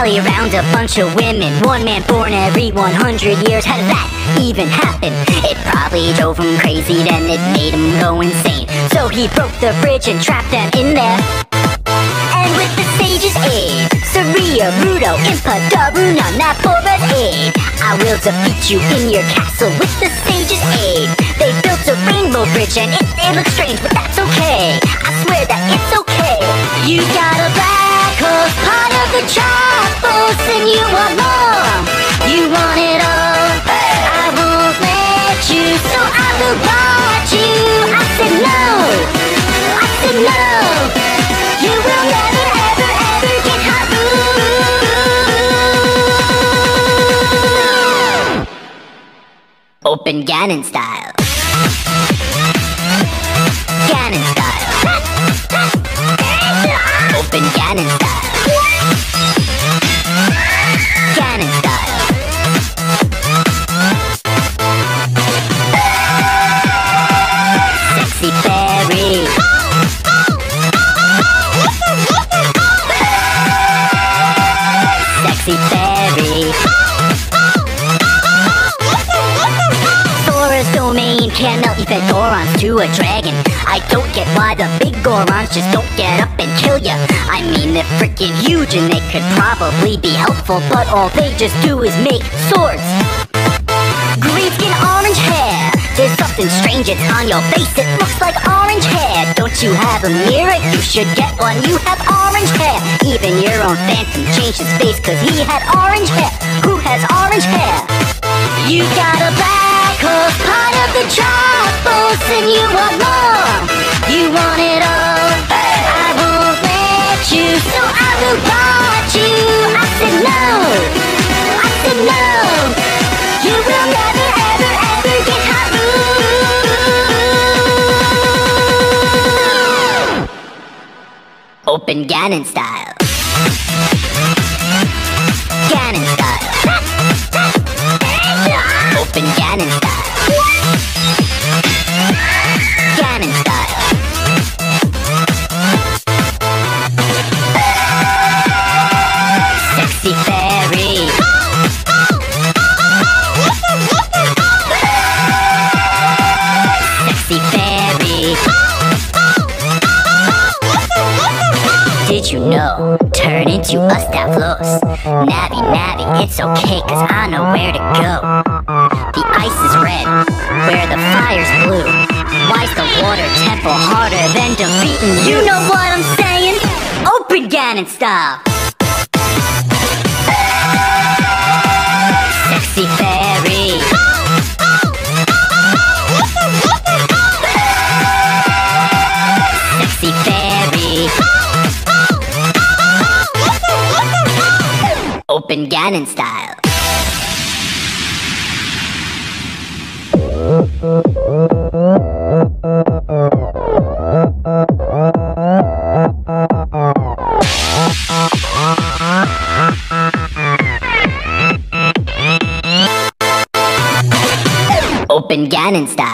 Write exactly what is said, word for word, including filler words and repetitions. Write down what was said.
rally around a bunch of women. One man born every one hundred years. How did that even happen? It probably drove him crazy, then it made him go insane. So he broke the bridge and trapped them in there. And with the sage's aid, Surya, Rudo, Impa, Daruna, Napora's aid, I will defeat you in your castle with the sage's aid. They built a rainbow bridge and it, it looks strange, but that's okay. I swear that it's okay. You got a black hole, part of the tropos, and you want more. You want it all. I won't let you, so I will watch you. I said no. I said no. You will never, ever, ever get Haru. Open Gangnam style. Gangnam style. Open Gangnam style. Gangnam style. Sexy fairy. Sexy fairy. Sora's domain can't melt even Gorons to a dragon. I don't get why the big Gorons just don't get up and kill ya. I mean, they're freaking huge and they could probably be helpful, but all they just do is make swords. Green skin, orange hair. There's something strange, it's on your face. It looks like orange hair. Don't you have a mirror? You should get one. You have orange hair. Even your own phantom changed his face cause he had orange hair. Who has orange hair? You got a black hole, part of the tropos, and you want more. You want it all. I won't let you, so I will watch you. I said no. I said no. You will never, ever, ever get Haru. Open Gangnam style. Gangnam style. Open Gangnam style. Gangnam style. Sexy fairy. Sexy fairy. Did you know? Turn into a Stavros. Navi, Navi, it's okay cause I know where to go. The ice is red, where the fire's blue. Why's the water temple harder than defeating you? You know what I'm saying? Open Gangnam style. Sexy fairy. Sexy fairy. Open Gangnam style. Open Gangnam style.